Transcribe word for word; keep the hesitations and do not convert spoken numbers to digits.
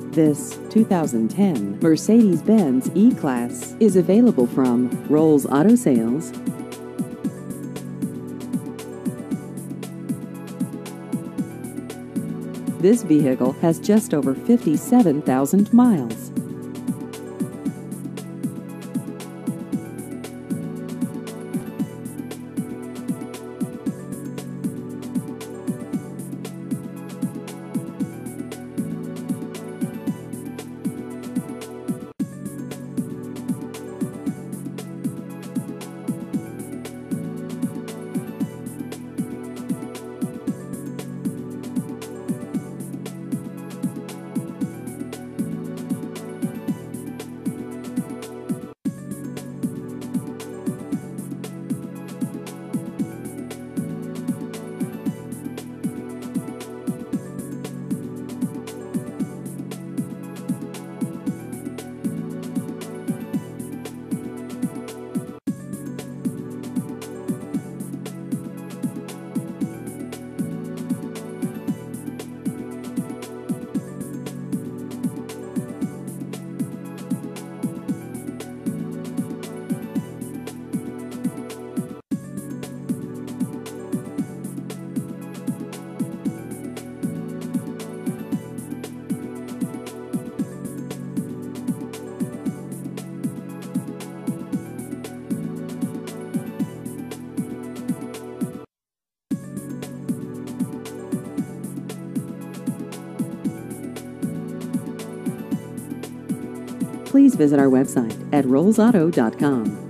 This two thousand ten Mercedes-Benz E-Class is available from Rolls Auto Sales. This vehicle has just over fifty-seven thousand miles. Please visit our website at rolls auto dot com.